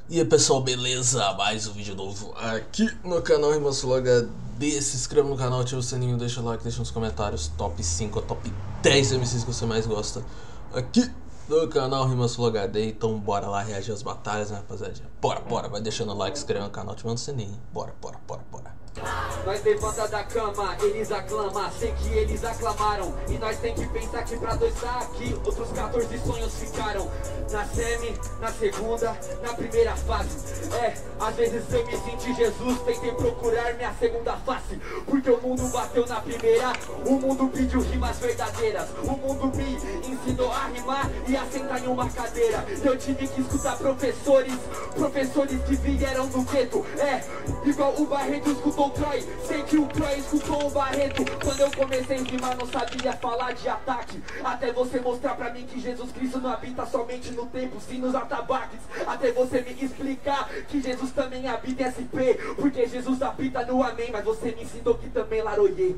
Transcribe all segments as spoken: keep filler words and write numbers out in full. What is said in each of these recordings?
E aí pessoal, beleza? Mais um vídeo novo aqui no canal RimaSul H D. Se inscreva no canal, ativa o sininho, deixa o like, deixa nos comentários top cinco ou top dez M Cs que você mais gosta aqui no canal RimaSul H D. Então bora lá reagir às batalhas, né, rapaziada? Bora, bora, vai deixando o like, inscreva no canal, ativando o sininho. Bora, bora, bora, bora. Nós levanta da cama, eles aclamam, sei que eles aclamaram. E nós tem que pensar que pra dois tá aqui, outros quatorze sonhos ficaram. Na semi, na segunda, na primeira fase. É, às vezes eu me senti Jesus, tentei procurar minha segunda face. Porque o mundo bateu na primeira, o mundo pediu rimas verdadeiras. O mundo me ensinou a rimar e a sentar em uma cadeira. Eu tive que escutar professores, professores que vieram do gueto. É, igual o Barreto escutou o Troy, sei que o Troy escutou o Barreto. Quando eu comecei a rimar não sabia falar de ataque, até você mostrar pra mim que Jesus Cristo não habita somente no tempo, sim nos atabaques. Até você me explicar que Jesus também habita em S P, porque Jesus habita no amém, mas você me ensinou que também laroiê.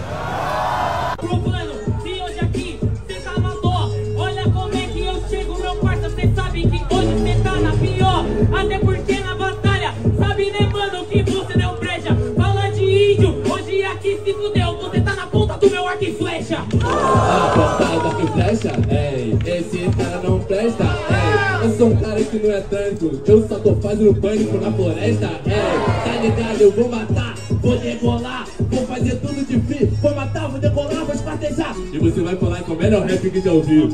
Provando que hoje aqui cê tá na dó, olha como é que eu chego, meu parça, cê sabe que hoje cê tá na pior. Até porque na batalha, sabe né mano, que você não breja. Fala de índio, hoje aqui se fudeu, você tá na ponta do meu arco e flecha. A ponta do arco e flecha? Ei, esse cara não presta. Ei, eu sou um cara que não é tanto, eu só tô fazendo pânico na floresta. Ei, tá ligado, eu vou matar, vou degolar, vou fazer tudo de free. Vou matar, vou degolar, vou espartejar. E você vai falar que é o melhor rap que já ouviu.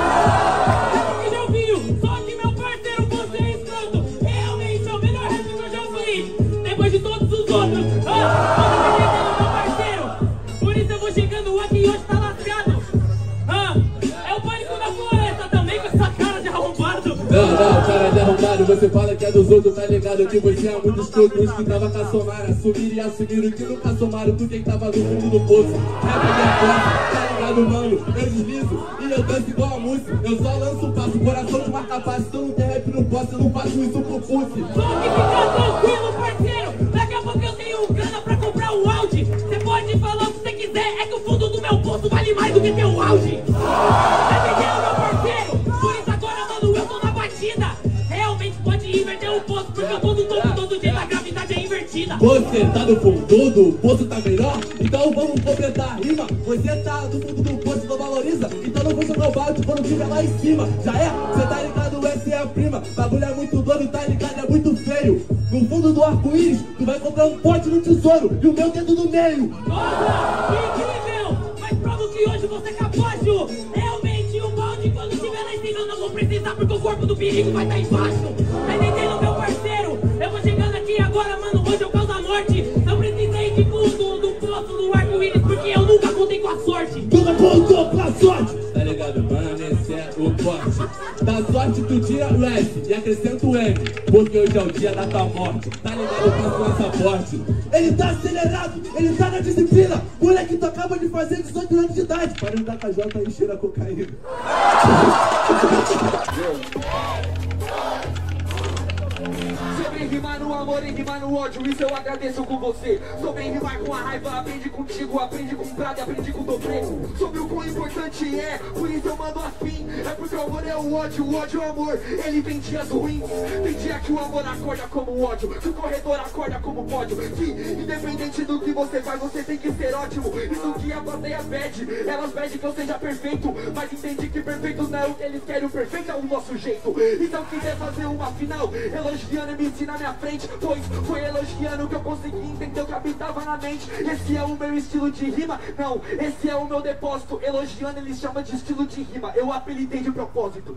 Que já ouviu, só que meu parceiro, você é escroto. Realmente é o melhor rap que eu já ouvi, depois de todos os outros. Ah, meu parceiro, por isso eu vou chegando aqui hoje tá lascado. Ah, é o pânico da floresta também com essa cara de arrombado. Não, não, cara de arrombado, você fala que é dos outros, tá ligado? Que você é muito escroto, os que tava com a Somara. Assumir e assumir o que nunca somaram, tu quem tava no fundo do poço. Rap de aposta, tá ligado, mano? Eu deslizo e eu danço igual a música. Eu só lanço o passo, coração de marca passo. Se eu não tem rap, não posso, eu não faço isso pro pulse. Só que fica tranquilo, parceiro, daqui a pouco eu tenho grana pra comprar um Audi. Você pode falar o que você quiser, é que o fundo do meu bolso vale mais do que teu Audi. Tá entendendo, meu parceiro? Por isso agora, mano, eu tô na batida. Realmente pode inverter o poço, porque eu tô no topo todo dia, a gravidade é invertida. Você tá no fundo do poço, tá melhor? Então vamos completar a rima. Você tá no fundo do poço, não valoriza. Então não vou jogar o balde quando tiver lá em cima. Já é? Você tá ligado, essa é a prima. Bagulho é muito doido, tá ligado? É muito feio. No fundo do arco-íris, tu vai comprar um pote no tesouro e o meu dedo no meio. Nossa, que incrível! Mas provo que hoje você é capaz, Ju. Realmente o balde quando estiver lá em cima eu não vou precisar, porque o corpo do perigo vai estar embaixo. Tá entendendo, meu parceiro? Eu vou chegando aqui agora, mano, hoje eu causo a morte. Não precisei de fundo do poço do arco-íris, porque eu nunca contei com a sorte. Nunca contou com a sorte. Tá ligado, mano? Esse é o corte. Da sorte tu tira o S e acrescenta o M, porque hoje é o dia da tua morte. Tá ligado, eu faço passaporte. Ele tá acelerado, ele tá na disciplina. Moleque, tu acaba de fazer dezoito anos de idade. Para andar com a J e cheira cocaína. Sobre rimar no amor e rimar no ódio, isso eu agradeço com você. Sobre rimar com a raiva, aprendi contigo, aprendi com prado e aprendi com dobrê. Sobre o quão importante é, por isso eu mando assim. É porque o amor é o ódio, o ódio é o amor. Ele tem dias ruins, tem dia que o amor acorda como o ódio, que o corredor acorda como pódio. Que independente do que você faz, você tem que ser ótimo. Isso que a plateia pede, elas pedem que eu seja perfeito, mas entendi que perfeito não é o que eles querem, o perfeito é o nosso jeito. Então quiser fazer uma final, elogiando e me ensina na minha frente, pois foi elogiando que eu consegui entender o que habitava na mente. Esse é o meu estilo de rima, não, esse é o meu depósito. Elogiando ele chama de estilo de rima, eu apelidei de propósito.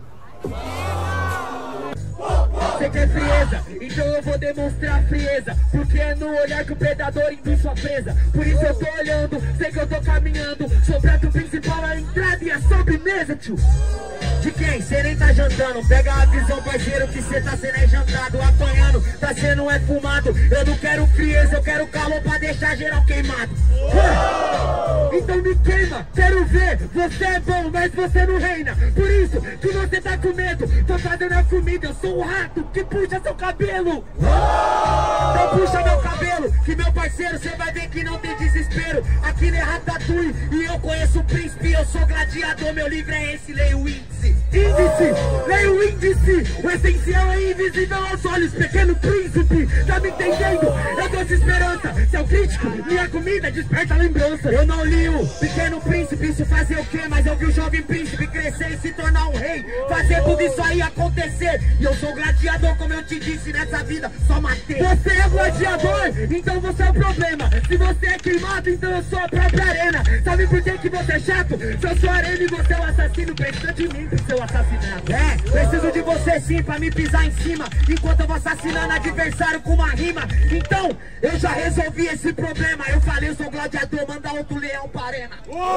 Você quer frieza? Então eu vou demonstrar frieza, porque é no olhar que o predador induz sua presa. Por isso eu tô olhando, sei que eu tô caminhando. Sou prato principal, a entrada e a sobremesa, tio. De quem? Cê nem tá jantando. Pega a visão, parceiro, que cê tá sendo é jantado. Apanhando, tá sendo é fumado. Eu não quero frieza, eu quero calor pra deixar geral queimado. então me queima. Quero ver, você é bom, mas você não reina. Por isso que você tá com medo. Tô fazendo a comida, eu sou um rato que puxa seu cabelo. Então puxa meu cabelo, que meu parceiro, cê vai ver que não tem desespero. Aqui não é Ratatouille e eu conheço o príncipe. Eu sou gladiador, meu livro é esse, leia o índice. Índice, leia o índice. O essencial é invisível aos olhos, pequeno príncipe. Tá me entendendo? Eu trouxe esperança. Seu crítico, minha comida desperta lembrança. Eu não li o Pequeno Príncipe, isso fazer o quê? Mas eu vi o jovem príncipe crescer e se tornar um rei. Fazer tudo isso aí acontecer. E eu sou gladiador, como eu te disse, nessa vida só matei. Você é gladiador, então você é o problema. Se você é queimado, então eu sou a própria arena. Sabe por que que você é chato? Se eu sou arena e você é o assassino, precisa de mim pro seu assassinato. É, preciso de você sim pra me pisar em cima, enquanto eu vou assassinando adversário com uma rima. Então, eu já resolvi esse problema. Eu falei, eu sou gladiador, manda outro leão pra arena.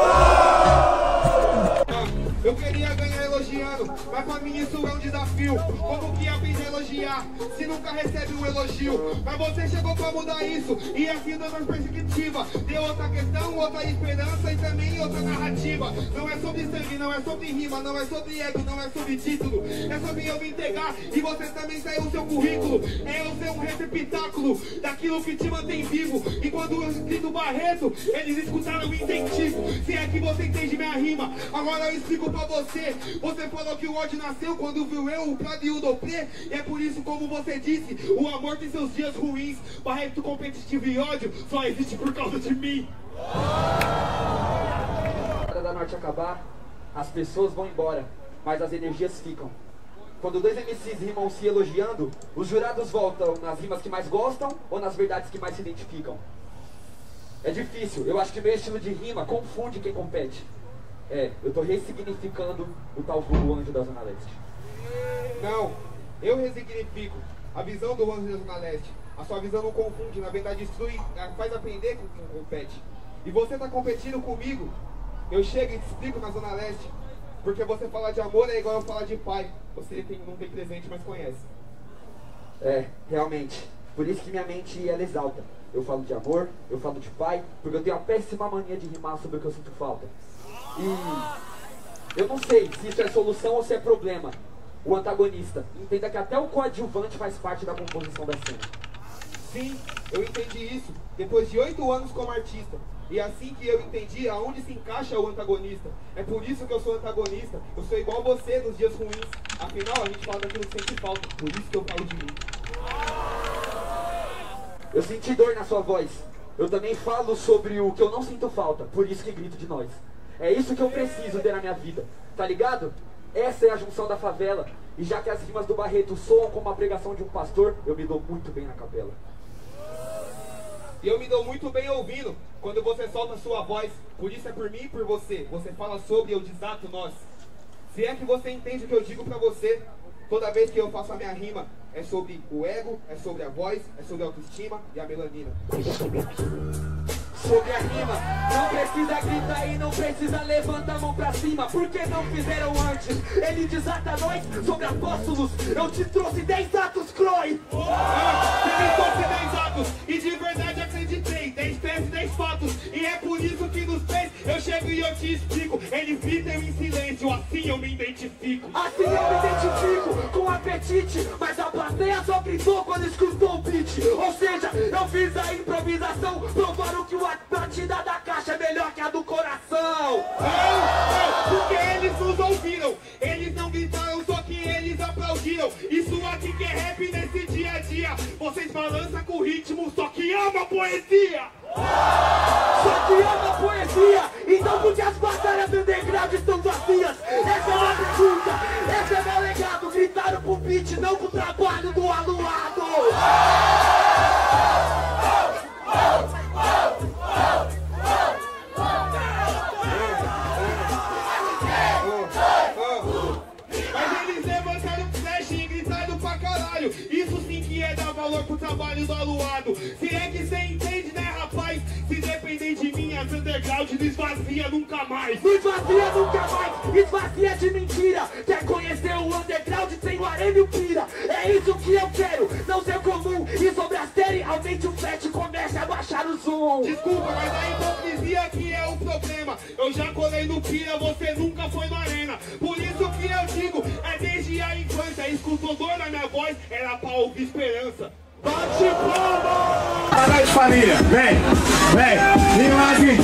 Eu queria ganhar elogiando, mas pra mim isso é um desafio. Como que aprende a elogiar, se nunca recebe um elogio? Mas você chegou pra mudar isso, e assim dando perspectiva. Deu outra questão, outra esperança e também outra narrativa. Não é sobre sangue, não é sobre rima, não é sobre ego, não é sobre título. É sobre eu me entregar e você também sair o seu currículo. É eu ser um receptáculo daquilo que te mantém vivo. E quando eu escrito Barreto, eles escutaram o incentivo. Se é que você entende minha rima, agora eu explico pra você. Você falou que o ódio nasceu quando viu eu, o Prado e o Dopré. E é por isso, como você disse, o amor tem seus dias ruins. Barreto competitivo e ódio só existe por causa de mim. Hora da noite acabar, as pessoas vão embora, mas as energias ficam. Quando dois M Cs rimam se elogiando, os jurados voltam nas rimas que mais gostam ou nas verdades que mais se identificam. É difícil, eu acho que meu estilo de rima confunde quem compete. É, eu tô ressignificando o tal vulgo anjo da Zona Leste. Não, eu resignifico a visão do anjo da Zona Leste. A sua visão não confunde, na verdade instrui, faz aprender com quem compete. E você tá competindo comigo, eu chego e te explico na Zona Leste. Porque você falar de amor é igual eu falar de pai. Você tem, não tem presente, mas conhece. É, realmente. Por isso que minha mente ela exalta. Eu falo de amor, eu falo de pai, porque eu tenho a péssima mania de rimar sobre o que eu sinto falta. E eu não sei se isso é solução ou se é problema. O antagonista, entenda que até o coadjuvante faz parte da composição da cena. Sim, eu entendi isso depois de oito anos como artista. E assim que eu entendi aonde se encaixa o antagonista. É por isso que eu sou antagonista. Eu sou igual você nos dias ruins. Afinal, a gente fala daquilo que sempre falta. Por isso que eu falo de mim. Eu senti dor na sua voz. Eu também falo sobre o que eu não sinto falta. Por isso que grito de nós. É isso que eu preciso ter na minha vida. Tá ligado? Essa é a junção da favela. E já que as rimas do Barreto soam como a pregação de um pastor, eu me dou muito bem na capela. E eu me dou muito bem ouvindo quando você solta a sua voz. Por isso é por mim e por você. Você fala sobre, eu desato nós. Se é que você entende o que eu digo pra você, toda vez que eu faço a minha rima, é sobre o ego, é sobre a voz, é sobre a autoestima e a melanina. Sobre a rima, não precisa gritar e não precisa levantar a mão pra cima. Porque não fizeram antes? Ele desata nós sobre apóstolos. Eu te trouxe dez atos, Croy. Ah, você me trouxe dez atos e de verdade acreditei. Dez peças, dez fatos. E é por isso que nos fez eu chego e eu te explico. Eles gritam em silêncio, assim eu me identifico. Assim eu me identifico com apetite. Mas a plateia só gritou quando escutou o beat. Ou seja, eu fiz a improvisação. Provaram que o a batida da caixa é melhor que a do coração. Não, não, porque eles nos ouviram. Eles não gritaram, só que eles aplaudiram. Isso aqui que é rap nesse dia a dia. Vocês balançam com o ritmo, só que ama a poesia. Só que ama a poesia. Então por que as batalhas do underground estão vazias? Essa é uma pergunta, esse é meu legado. Gritaram pro beat, não pro trabalho do aluado. Mas eles levantaram flash e gritaram pra caralho. Isso sim que é dar valor pro trabalho do aluado. Se é que cê entende, né, rapaz? Se depender de mim, as underground não esvazia nunca mais. Não esvazia nunca mais, esvazia de mentira. Quer conhecer o underground sem o arame e o pira? É isso que eu quero, não ser comum. E sobre a série, aumente o flat e comece a baixar o zoom. não. Desculpa, mas a hipocrisia que é o problema. Eu já colei no Pira, você nunca foi no Arena. Por isso que eu digo, é desde a infância. Escutou dor na minha voz, era pra ouvir esperança. Bate palma! Boa noite, família. Vem, vem, vem lá, gente.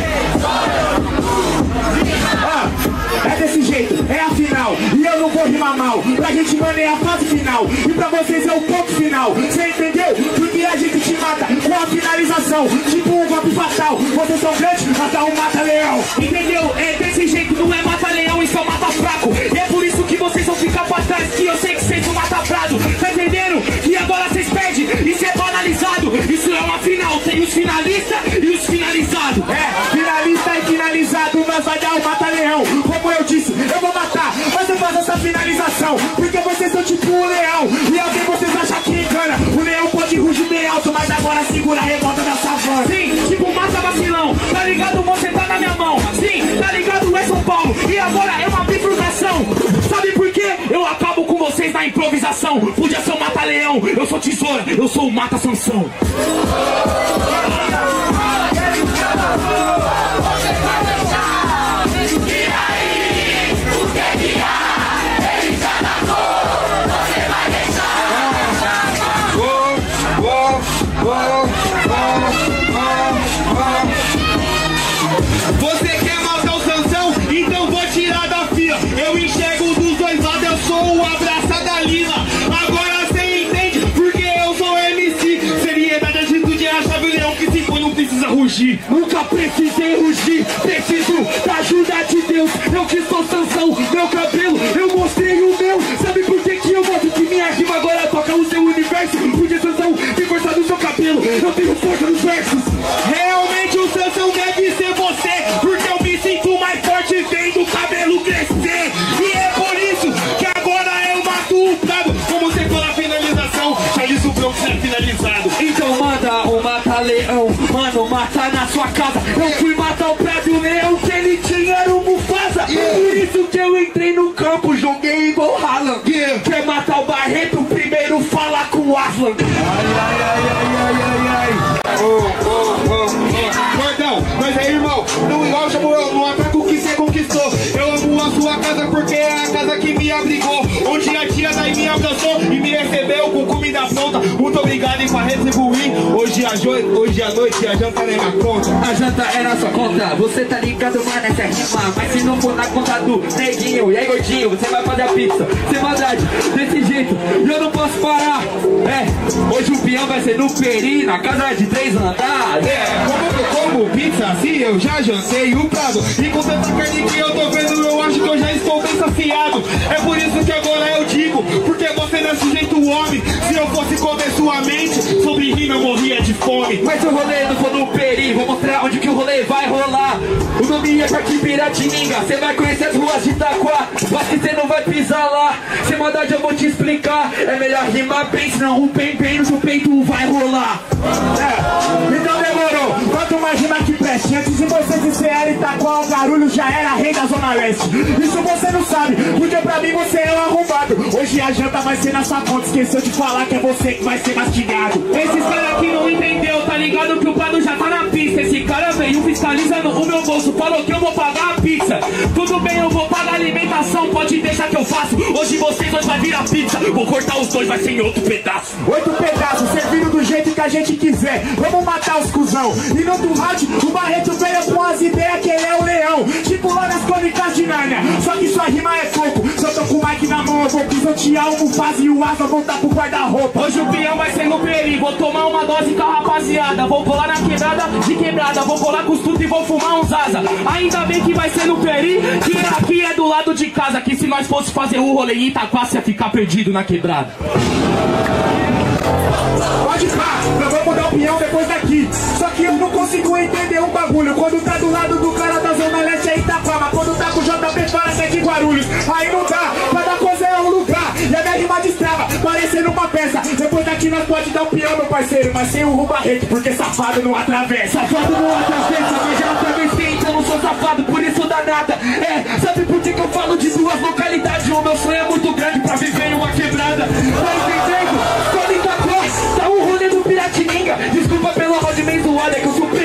Ó, é desse jeito, é a final. E eu não vou rimar mal. Pra gente, mano, é a fase final. E pra vocês é o ponto final. Você entendeu? Porque a gente te mata com a finalização. Tipo um golpe fatal. Vocês são grandes, matar um mata-leão. Entendeu? É desse jeito, não é mata-leão, isso é mata-fraco. E é por isso que vocês vão ficar pra trás. Que eu sei que vocês são mata-prado. Tá entendendo? E agora vocês perdem. Isso é banalizado. Isso é uma final. Tem os finalistas e os finalizados. É, finalista e finalizado. Nós vai dar o mata-leão. Como eu disse, eu vou matar, mas eu faço essa finalização. Porque vocês são tipo um leão. E alguém vocês acham que engana. O leão pode rugir bem alto, mas agora segura a revolta da savana. Sim, tipo mata vacilão. Tá ligado? Você tá na minha mão. Sim, tá ligado? É São Paulo. E agora é uma bifurcação. Sabe por quê? Eu acabo com vocês na improvisação. Podia ser o mata-leão. Eu sou tesoura. Eu sou o mata-Sansão. Você quer matar o Sansão? Então vou tirar da fila. Eu enxergo dos dois lados, eu sou o abraça da Lila. Agora cê entende porque eu sou M C. Seriedade, atitude é a chave, o leão que se põe não precisa rugir. Nunca precisei rugir, preciso da ajuda de Deus. Eu que sou Sansão, meu cabelo, eu mostrei o meu. Sabe por que que eu mostro que minha rima agora toca o seu universo? Porque Sansão tem força no seu cabelo, eu tenho força nos versos. Realmente o Sansão deve ser você, porque eu me sinto mais forte vendo o cabelo crescer. E é por isso que agora eu mato o prado. Como você for na finalização, já disse o Bronx é finalizado. Então manda o mata-leão, mano, mata na sua casa. Eu fui matar o Prado e o leão que ele tinha era o Mufasa. Por isso que eu entrei no campo, joguei igual Haaland. Yeah. Quer matar o Barreto, primeiro fala com o Aslan. Ai, ai, ai, ai, ai, ai, ai. Oh, oh, oh, oh. Gordão, mas aí, irmão, não igual chamou eu, não ataco o que você conquistou. Eu amo a sua casa porque é a casa que me abrigou. Onde a tia daí me abraçou e me recebeu com comida pronta. Muito obrigado e pra retribuir. Hoje a, jo hoje à noite a janta é na conta. A janta é na sua conta, você tá ligado, mano, essa é rima. Mas se não for na conta do neguinho, e aí gordinho, você vai fazer a pizza. Sem maldade, desse jeito, e eu não posso parar. É, hoje o peão vai ser no Peri, na casa de três andares. É, como que eu como pizza assim, eu já jantei o prado. E com tanta carne que eu tô vendo, eu acho que eu já estou bem saciado. É por isso que agora eu digo, porque você não é sujeito homem. Se eu fosse comer sua mente, sobre rima eu morria de fome. Mas se o rolê não for no Peri, vou mostrar onde que o rolê vai rolar. O nome é Parque Piratininga, cê vai conhecer as ruas de Itaquá, mas que cê não vai pisar lá. Sem maldade eu vou te explicar, é melhor rimar bem, senão o bem-bem no seu peito vai rolar. É, então demorou, quanto mais rima que preste. Antes de você de ser era Itaquá, o Guarulhos já era rei da Zona Leste. Isso você não sabe, porque pra mim você é um arrombado. Hoje a janta vai ser na sua conta, esqueceu de falar que é você que vai ser mastigado. Esses caras aqui não entendeu, tá ligado que o Prado já tá na pista. Esse cara veio fiscalizando o meu bolso, falou que eu vou pagar a pizza. Tudo bem, eu vou pagar a alimentação, pode deixar que eu faço. Hoje vocês dois vai virar pizza, vou cortar os dois, vai ser em outro pedaço. Oito pedaços, servindo do jeito que a gente quiser. Vamos matar os cuzão. E no outro rádio, o Barreto veio com as ideias que ele é o leão. Tipo lá nas crônicas de Nárnia, só que sua rima é pouco. Se eu tô com o mic na mão, eu vou pisotear o Mufasa e o Asa voltar pro guarda-roupa. Hoje o peão vai ser no Peri, vou tomar uma dose com a rapaziada. Vou colar na quebrada de quebrada, vou colar com os tudo e vou fumar uns asa. Ainda bem que vai ser no Peri, que aqui é do lado de casa. Que se nós fosse fazer o rolê em Itaquá, ia ficar perdido na quebrada. Pode pá, nós vamos dar o peão depois daqui. Só que eu não consigo entender um bagulho. Quando tá do lado do cara da Zona Leste é Itaquá, mas quando tá com o J P fala que é de Guarulhos. Aí não dá, cada coisa é um lugar. E a minha rima destrava, parecendo uma peça. Depois daqui nós pode dar o peão, meu parceiro, mas sem o Barreto, porque safado não atravessa. Safado não atravessa, mas já atravessei, então não sou safado, por isso dá nada. É, sabe por que que eu falo de duas localidades? O meu sonho é muito grande pra viver em uma quebrada. Tá entendendo? Quando Itaquá tá o rolê do Piratininga. Desculpa pelo round meio zoado, é que eu sou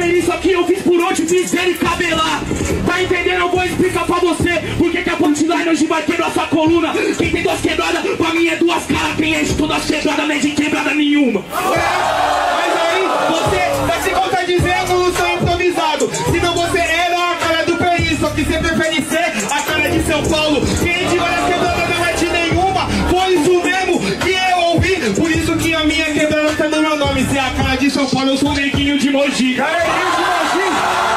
isso aqui eu fiz por onde dizer e cabelar. Tá entendendo? Eu vou explicar pra você porque que a punchline hoje vai quebrar sua coluna. Quem tem duas quebradas, pra mim é duas caras. Quem enche todas as quebradas, não é de quebrada nenhuma. Mas aí, você tá se contradizendo no seu improvisado. Se não você era a cara do país, só que você prefere ser a cara de São Paulo. Quem de várias quebradas não é de nenhuma. Foi isso mesmo que eu ouvi. Por isso que a minha quebrada tá no meu nome. Se é a cara de São Paulo, eu sou o neguinho de Mogi. Neguinho de Mogi.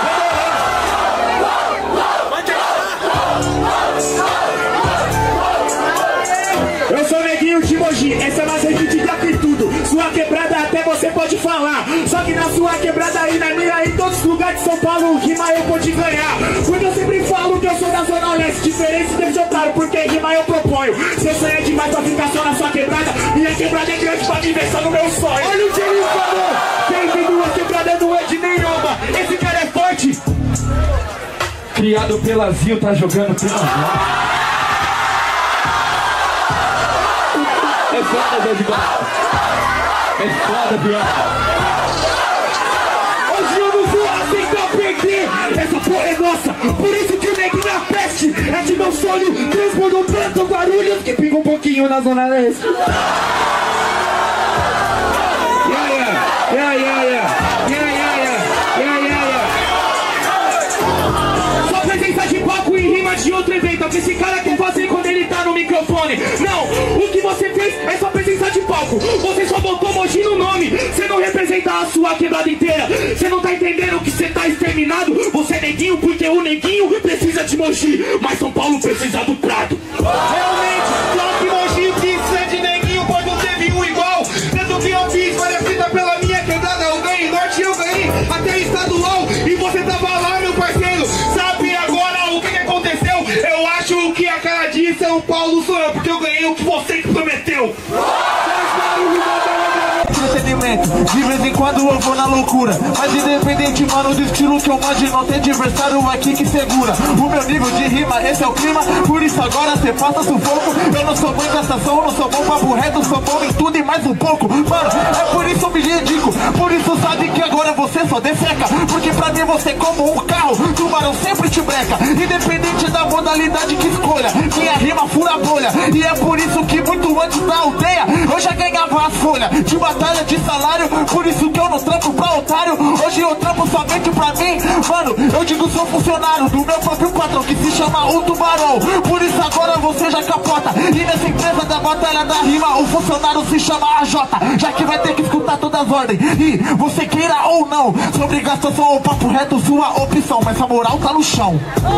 Eu sou neguinho de Mogi, essa é mais repetida que tudo. Sua quebrada até você pode falar. Só que na sua quebrada aí, na minha, em todos os lugares de São Paulo, rima eu pode ganhar. Porque eu sempre falo que eu sou da Zona Leste. Diferente de otário, porque rima eu proponho. Seu sonho é demais pra ficar só na sua quebrada. Minha quebrada é grande pra viver só no meu sonho. Olha o que ele falou. Quem tem duas quebradas não é de nenhuma. Esse cara é forte. Criado pela Zil, tá jogando pela Zil. É foda, Zé de Barra. É foda, pior. Hoje eu não vou aceitar perder. Essa porra é nossa. Por isso que o neguinho é a peste. É de meu sonho. Transbordou tanto Guarulhos que pinga um pouquinho na Zona Leste. Yeah, yeah. Yeah, yeah, yeah. Yeah, yeah, yeah. Yeah, yeah, yeah. Só presença de palco e rima de outro evento. O que esse cara quer fazer quando ele tá no microfone? Não, o que você fez é só presença de palco. Você só botou Mogi no nome. Você não representa a sua quebrada inteira. Você não tá entendendo que você tá exterminado. Você é neguinho porque o neguinho precisa de Mogi. Mas São Paulo precisa do Prado. Realmente, só que Mogi precisa de neguinho, pois não teve um igual. Tanto que eu fiz várias fitas pela minha quebrada. Eu ganhei norte, eu ganhei até estadual. E você tava lá, meu parceiro. Sabe agora o que, que aconteceu? Eu acho que a cara de São Paulo sou eu, porque eu ganhei o que você que prometeu. Entretenimento, de vez em quando eu vou na loucura. Mas independente, mano, do estilo que eu mande, não tem adversário aqui que segura. O meu nível de rima, esse é o clima. Por isso agora cê passa sufoco. Eu não sou bom em gastação, eu não sou bom papo reto. Sou bom em tudo e mais um pouco. Mano, é por isso eu me dedico. Por isso sabe que agora você só defeca. Porque pra mim você é como um carro. Tubarão sempre te breca. Independente da modalidade que escolha, minha rima fura a bolha. E é por isso que muito antes da aldeia eu já ganhava as folhas de batalha de salário. Por isso que eu não trampo pra otário. Hoje eu trampo somente pra mim. Mano, eu digo sou funcionário do meu próprio patrão, que se chama o Tubarão. Por isso agora você já capota. E nessa empresa da batalha da rima, o funcionário se chama A J. Já que vai ter que escutar todas as ordens. E você queira ou não, sobre gastação ou papo reto, sua opção. Mas a moral tá no chão.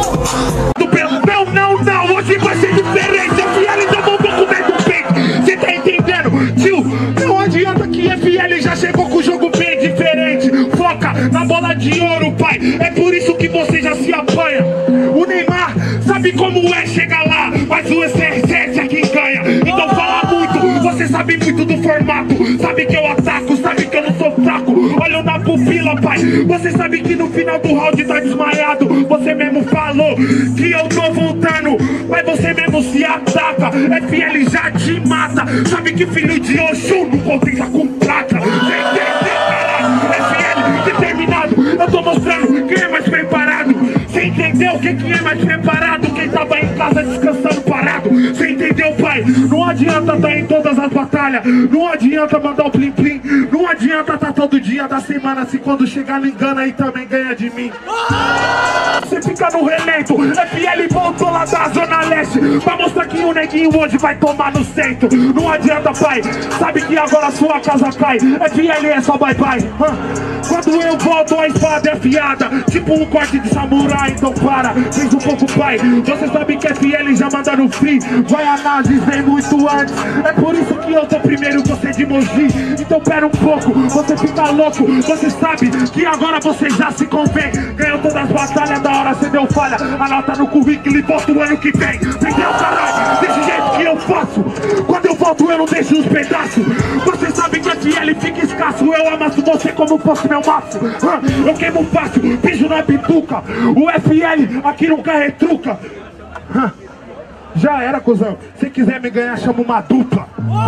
Não, não, não, hoje vai ser diferente. F L tomou um pouco mais do peito. Você tá entendendo? Tio, não adianta que F L já chegou com o jogo bem diferente. Foca na bola de ouro, pai. É por isso que você já se apanha. O Neymar sabe como é chegar lá, mas o C R sete é quem ganha. Então fala muito, você sabe muito do formato. Sabe que eu ataco, sabe que eu não sou fraco. Olha na pupila, pai. Você sabe que no final do round tá desmaiado. Você mesmo falou que eu tô voltando, mas você mesmo se ataca. F L já te mata. Sabe que filho de Oxum não contenta com prata. Você entendeu, caralho? F L determinado. Eu tô mostrando quem é mais preparado. Você entendeu quem que é mais preparado? Quem tava em casa descansando parado. Você entendeu, pai? Não adianta tá em todas as batalhas. Não adianta mandar o plim plim. Não adianta tá todo dia da semana. Se quando chegar não engana aí também ganha de mim. Você fica no relento. F L voltou lá da Zona Leste pra mostrar que o neguinho hoje vai tomar no centro. Não adianta, pai. Sabe que agora sua casa cai. F L é só bye bye. Quando eu volto a espada é afiada, tipo um corte de samurai. Então para, fez um pouco, pai. Você sabe que F L já manda no free. Vai análise, vem muito antes. É por isso que eu tô primeiro, você de Mogi. Então pera um pouco, você fica louco. Você sabe que agora você já se convém. Ganhou todas as batalhas, da hora você deu falha. Anota no currículo e volta o ano que vem. Entendeu, caralho? Desse jeito que eu faço. Quando eu volto eu não deixo os pedaços. Você sabe que F L fica escasso. Eu amasso você como fosse meu maço. Eu queimo fácil, beijo na bituca. O F L aqui nunca retruca. Já era, cuzão. Se quiser me ganhar, chama uma dupla.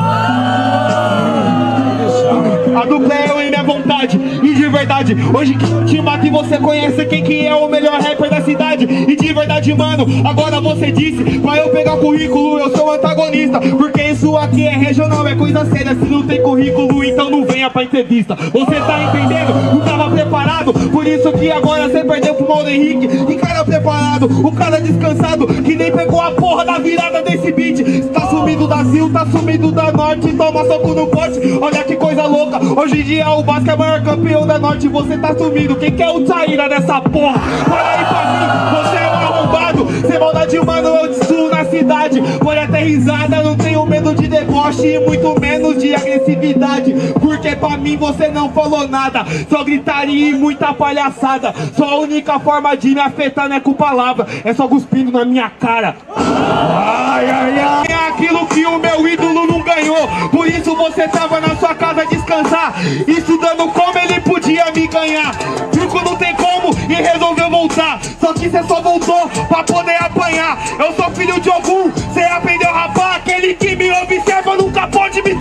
A dupla é eu e minha vontade. E de verdade, hoje que eu te mato e você conhece quem que é o melhor rapper da cidade. E de verdade, mano, agora você disse pra eu pegar currículo, eu sou antagonista. Porque isso aqui é regional, é coisa séria. Se não tem currículo, então não venha pra entrevista. Você tá entendendo? Não tava preparado. Por isso que agora você perdeu pro Mauro Henrique. E cara preparado, o cara descansado, que nem pegou a porra da virada desse beat. Tá sumido da Sil, tá sumido da Norte. Toma soco no pote, olha que coisa louca. Hoje em dia o Basque é o maior campeão da Norte. Você tá sumido, quem que é o Taíra dessa porra? Olha aí pra mim, você é um arrombado. Sem maldade, mano, eu destruo na cidade. Pode até risada, não tenho medo de deboche e muito menos de agressividade. Porque pra mim você não falou nada, só gritaria e muita palhaçada. Só a única forma de me afetar não é com palavra, é só cuspindo na minha cara. Ai, ai, ai. É aquilo que o meu ídolo não ganhou. Por isso você tava na sua casa descansar, estudando como ele podia me ganhar. Truco não tem como e resolveu voltar. Só que você só voltou pra poder apanhar. Eu sou filho de algum, você aprendeu a rapar. Aquele que me observa nunca pode me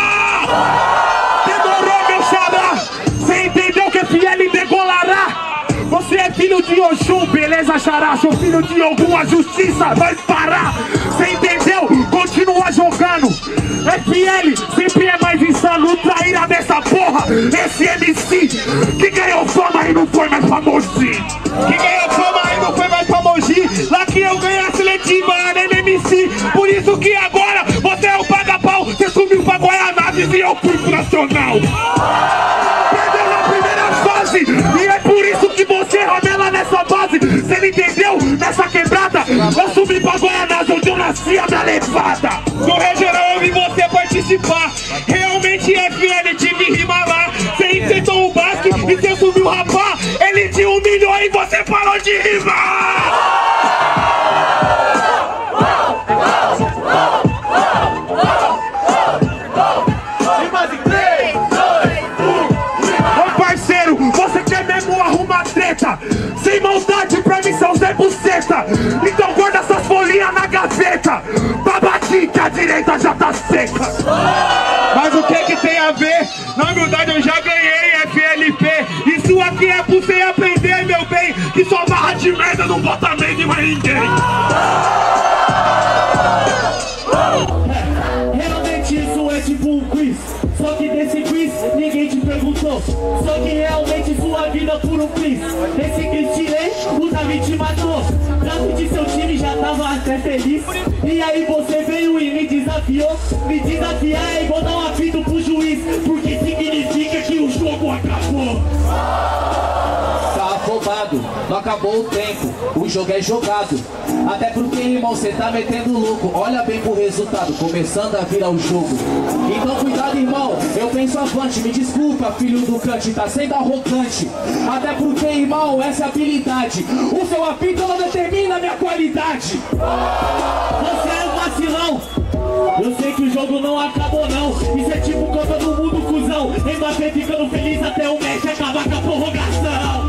tocar. Demorou, meu xará. Você entendeu que F L degolará? Você é filho de Oxum, beleza, xará? Sou filho de alguma justiça, vai parar. Você entendeu? Continua jogando. F L sempre é mais insano. O traíra dessa porra, esse M C que ganhou fama e não foi mais pra Mogi. Que ganhou fama e não foi mais pra Mogi. Lá que eu ganhei a seletiva, era M C. Por isso que agora você é o paga-pau. Você subiu pra Guaianazes e eu fui pro Nacional. Perdeu na primeira fase e é por isso que você ramela nessa base. Você não entendeu? Nessa quebrada eu subi pra Guaianazes, onde eu nasci a minha levada. No regional eu vi você participar. Realmente F L tive rima lá. Você enfrentou o Basque e você subiu rapar. Ele te humilhou e você parou de rimar. Ô parceiro, você quer mesmo arrumar treta? Sem maldade pra mim são Zé Buceta. Então guarda essas folhinhas na gaveta. Pra batir que a direita já tá seca. Mas o que que tem a ver? Na verdade eu já ganhei F L P. Isso aqui é pra você aprender, meu bem, que sua barra de merda não bota medo em mais ninguém. Realmente isso é tipo um quiz. Só que desse quiz ninguém te perguntou. Só que realmente sua vida por um quiz. Esse quiz tirei, o Davi te matou. Tanto de seu time já tava até feliz. E aí você veio e me desafiou. Me desafiar é igual dar um apito pro juiz, porque significa que o jogo acabou. Tá afobado, não acabou o tempo, o jogo é jogado. Até porque, irmão, cê tá metendo louco. Olha bem pro resultado, começando a virar o jogo. Então cuidado, irmão, eu penso avante. Me desculpa, filho do Kant, tá sendo arrogante. Até porque, irmão, essa é a habilidade. O seu apito não determina a minha qualidade. Você é um vacilão. Eu sei que o jogo não acabou não. Isso é tipo Copa do Mundo, cuzão. Mbappé ficando feliz até o Messi acabar com a prorrogação.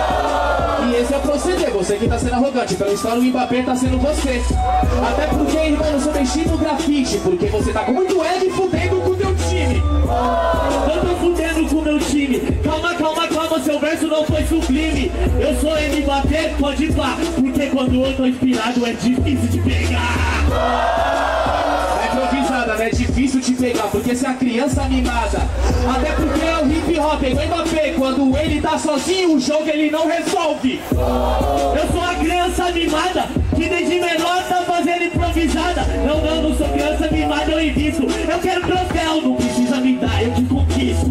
E esse é o proceder, você que tá sendo arrogante. Pela história o Mbappé tá sendo você. Até porque, irmão, eu sou mexido no grafite. Porque você tá com muito ego e fudendo com o teu time. Eu tô fudendo com o meu time. Calma, calma, calma, seu verso não foi sublime. Eu sou Mbappé, pode ir lá. Porque quando eu tô inspirado é difícil de pegar. Improvisada, né? É difícil te pegar, porque você é a criança animada. Até porque é o hip hop, é o Mbappé. Quando ele tá sozinho, o jogo ele não resolve. Eu sou a criança animada, que desde menor tá fazendo improvisada. Não, não, não sou criança mimada, eu invisto. Eu quero troféu, não precisa me dar, eu te conquisto.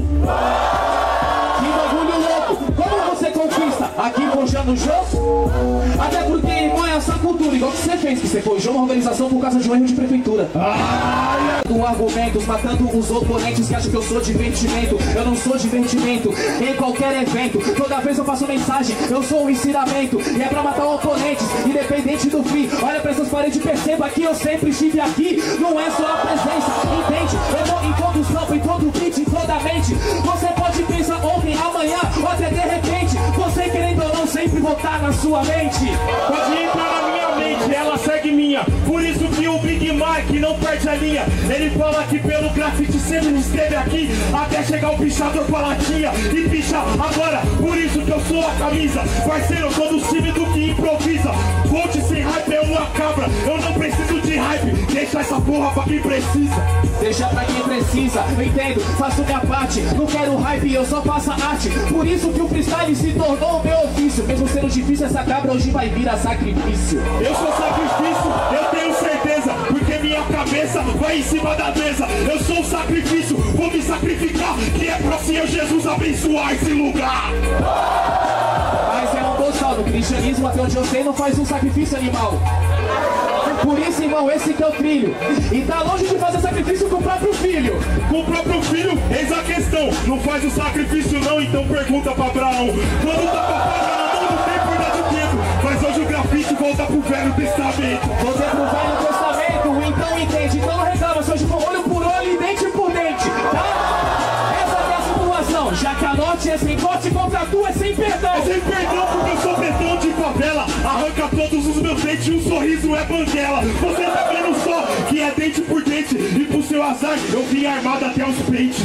Que bagulho louco, como você conquista? Aqui forjando o jogo? Até porque, irmão, é essa cultura. Igual que você fez, que você forjou uma organização por causa de um erro de prefeitura. Com argumentos, matando os oponentes que acham que eu sou divertimento. Eu não sou divertimento em qualquer evento. Toda vez eu faço mensagem, eu sou um ensinamento. E é pra matar oponentes, independente do fim. Olha pra essas paredes e perceba que eu sempre estive aqui. Não é só a presença, entende? Eu tô em todo sample, em todo beat, em toda mente. Você pode pensar ontem, amanhã, ou até de repente. Você querendo ou não sempre voltar na sua mente. Pode entrar na minha mente, ela segue minha. linha. Por isso que o Big Mike não perde a linha. Ele fala que pelo grafite sempre esteve aqui, até chegar o pichador com a latinha e picha agora. Por isso que eu sou a camisa, parceiro, eu sou do time do que improvisa. Coach sem hype é uma cabra, eu não preciso de hype. Deixa essa porra pra quem precisa. Deixa pra quem precisa, eu entendo, faço minha parte. Não quero hype, eu só faço arte. Por isso que o freestyle se tornou o meu ofício. Mesmo sendo difícil, essa cabra hoje vai virar sacrifício. Eu sou sacrifício, eu tenho certeza, porque minha cabeça vai em cima da mesa. Eu sou um sacrifício, vou me sacrificar, que é pra Senhor Jesus abençoar esse lugar. Mas é um boçal, no cristianismo até onde eu sei não faz um sacrifício animal. Por isso, irmão, esse que é o trilho. E tá longe de fazer sacrifício com o próprio filho. Com o próprio filho, eis a questão. Não faz o sacrifício não, então pergunta pra Abraão. Quando tá com a faca na mão, não tem verdade o tempo. Mas hoje o grafite volta pro Velho Testamento. Volta pro Velho Testamento, então entende. Então não reclama, se hoje for olho por olho e dente por dente, tá? Essa é a situação. Já que a norte é sem corte, contra tu é sem perdão. É sem perdão porque eu sou betão de favela. Arranca todos os meus dentes e um sorriso é banguela. Você tá vendo só que é dente por dente. E pro seu azar eu vim armado até os peitos.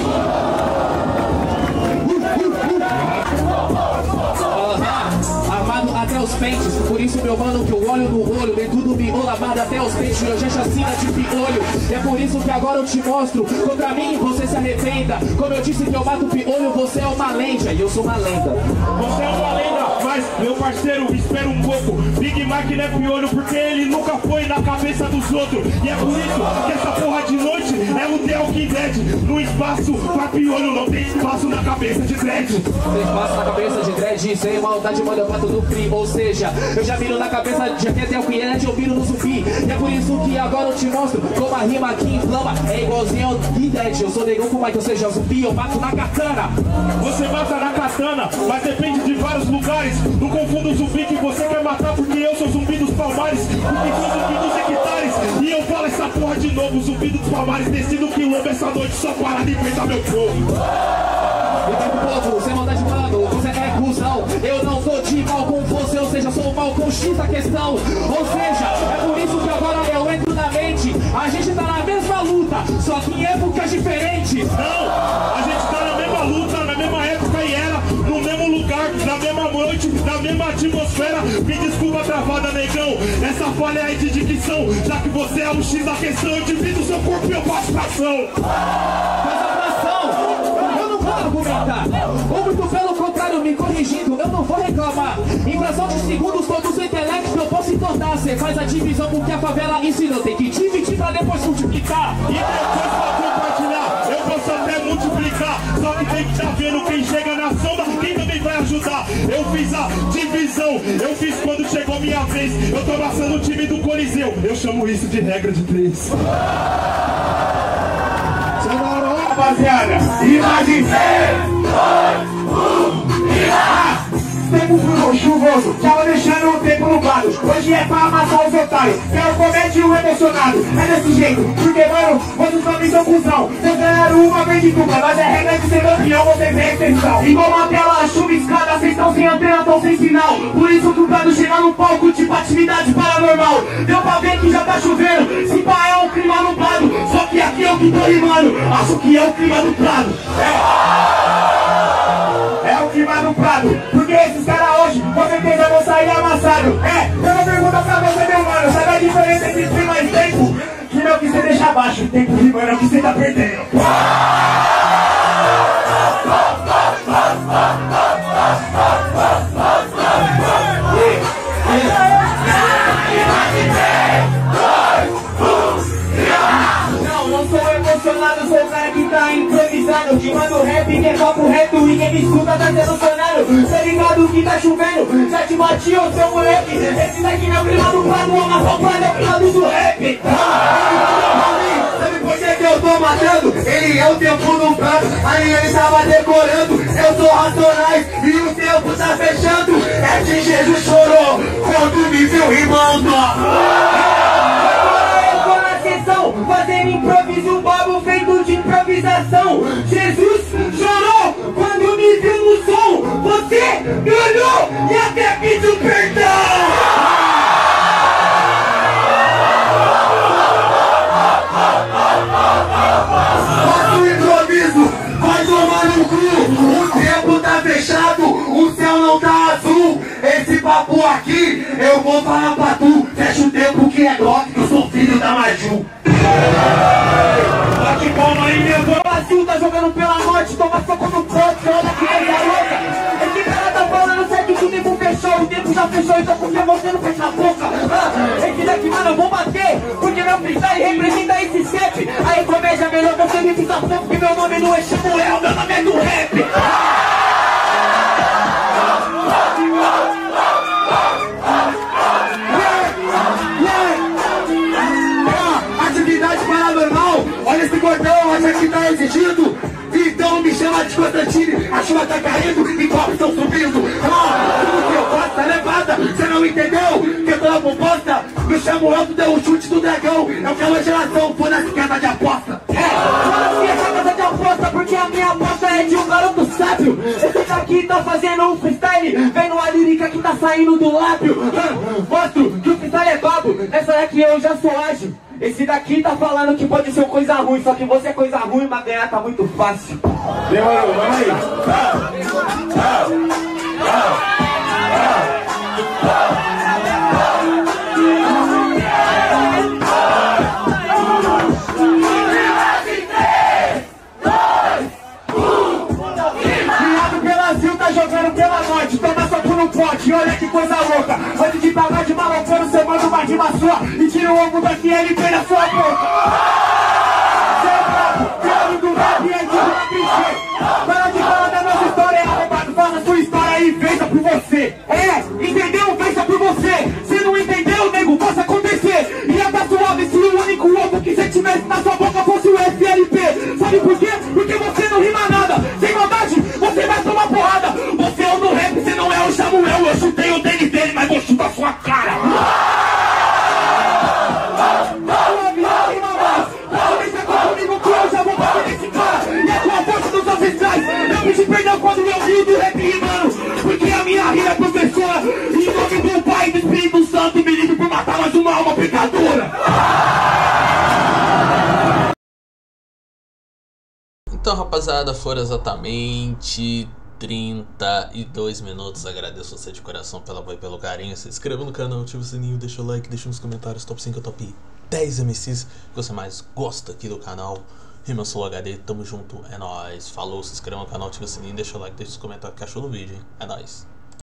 Armado até os pentes, por isso meu mano que eu olho no olho, dentro do miolo amado até os pentes, eu já chacina de piolho. E é por isso que agora eu te mostro, contra mim você se arrependa. Como eu disse que eu mato piolho, você é uma lenda, e eu sou uma lenda. Você é uma lenda, mas meu parceiro, espera um pouco. Big Mike não é piolho porque ele nunca foi na cabeça dos outros. E é por isso que essa porra de noite é o The Walking Dead. No espaço pra piolho não tem espaço na cabeça de dread. Tem espaço na cabeça de dread, sem maldade, mano, eu bato no free. Ou seja, eu já miro na cabeça de quem tem o cliente, eu miro no zumbi. E é por isso que agora eu te mostro como a rima aqui inflama. É igualzinho ao Walking Dead, eu sou negão com Mike, ou seja, zumbi, eu mato na katana. Você mata na katana, mas depende de vários lugares. Não confunda o zumbi que você quer matar, porque eu sou zumbi dos Palmares, porque sou zumbi dos hectares. E eu falo essa porra de novo, zumbi dos Palmares, desci no quilombo essa noite só para alimentar meu povo. E tem pro povo, sem maldade, mano, você é cuzão. Eu não tô de mal com você, ou seja, sou mal com X da questão. Ou seja, é por isso que agora eu entro na mente. A gente tá na mesma luta, só que em épocas diferentes. Não, a gente tá na mesma luta, na mesma época e era no mesmo lugar, na mesma noite, na mesma atmosfera. Me desculpa travada, negão, essa falha aí de dicção. Já que você é o X da questão, eu divido seu corpo e eu faço fração. Faz a fração, eu não vou argumentar. Ou muito pelo contrário, me corrigindo, eu não vou reclamar. Em fração de segundos, todos o intelecto eu posso entortar. Você faz a divisão porque a favela ensinou. Tem que dividir pra depois multiplicar. E depois pra compartilhar, eu posso até multiplicar. Só que tem que tá vendo quem chega na sombra, quem também vai ajudar. Eu fiz a divisão, eu fiz quando chegou minha vez. Eu tô amassando o time do Coliseu, eu chamo isso de regra de três. Rapaziada, imagem três, dois, um, e tempo frio, chuvoso, tava deixando o tempo nublado. Hoje é pra amassar os otários, quero comete o emocionado. É desse jeito, porque mano, vocês também são cuzão. Vocês ganharam uma vez de dupla, mas é regra de ser campeão, vocês é exceção. Igual uma tela chuviscada, vocês estão sem antena, tão sem sinal. Por isso que o Prado chega no palco, tipo atividade paranormal. Deu pra ver que já tá chovendo, se pá é um clima nublado. Só que aqui eu que tô rimando, acho que é o clima do Prado. É, é o clima do Prado, porque esses caras hoje com certeza vão sair amassados. É, eu vou perguntar pra você, meu mano, sabe a diferença entre clima e tempo? Que não que você deixa abaixo, tempo rimando é o que você tá perdendo. Não, não sou emocionado, sou o cara que tá improvisando. Que manda o rap, que é papo reto e quem me escuta tá decepcionado. Tá ligado que tá chovendo, já te bati, ô seu moleque. Esse daqui não é o clima do Prado, mas só o Prado é o clima do rap. Sabe por que que eu tô matando? Ele é o tempo do Prado, aí ele tava decorando. Eu sou Racionais e o tempo tá fechando. É que Jesus chorou quando me viu rimando. Fazendo improviso, um bobo feito de improvisação. Jesus chorou quando me viu no som. Você ganhou e até pediu perdão. tá azul. Esse papo aqui, eu vou falar pra tu. Fecha o tempo que é Glock, que eu sou filho da Maju. Bate palma aí, meu irmão. O Brasil tá jogando pela noite, toma soco no pote, olha que coisa louca. Esse cara tá falando certo que o tempo fechou, o tempo já fechou, então por que você não fecha a boca? Ah, esse daqui, mano, eu vou bater, porque meu freestyle representa esse step. Aí comédia, melhor você me ficar pouco, porque meu nome não é Samuel, meu nome é do rap. Atividade paranormal, olha esse cordão, acha que tá exigindo. Então me chama de Constantine, a chuva tá caindo e copos estão subindo. Ah, tudo que eu faço é levada, você não entendeu? Que eu tô na proposta, me chamo Elton, deu o chute do dragão. Eu quero a geração, foda-se casa de aposta. É, foda-se essa casa de aposta, porque a minha aposta é de um garoto sábio. Esse daqui tá fazendo um freestyle, vendo a lírica que tá saindo do lábio. Ah, mostro que o freestyle é babo, nessa daqui eu já sou ágil. Esse daqui tá falando que pode ser coisa ruim, só que você é coisa ruim, mas ganhar tá muito fácil. Demorou, vamos aí. Criado pela Zil, tá jogando pela noite, toma soco no pote, olha que coisa louca. Antes de pagar de maloqueiro, você manda uma rima sua e tira o ombro daqui e ele na sua boca. Seu brabo, criado do rap é de uma clichê. Para de falar da nossa história, é arrombado, fala sua história e veja por você. É, entendeu? Veja por você. Se não entendeu, nego, possa acontecer. Ia tá suave se o único ovo que você tivesse na sua boca fosse o F L P. Sabe por quê? Porque você não rima nada. Sem maldade, você vai tomar porrada. Você é o do rap, você não é o Samuel. Eu chutei o tênis dele, mas vou chutar sua cara. Eu pedi perdão quando eu vi do rap rimando, porque a minha rima é professora. Em nome do Pai e do Espírito Santo, me livre por matar mais uma alma pecadora. Então, rapaziada, foram exatamente trinta e dois minutos. Agradeço você de coração pelo apoio e pelo carinho. Se inscreva no canal, ativa o sininho, deixa o like, deixa nos comentários top cinco, top dez M Cs que você mais gosta aqui do canal. Rimasul H D, tamo junto, é nóis. Falou, se inscreva no canal, ativa o sininho, deixa o like, deixa os comentários que achou no vídeo, hein? É nóis.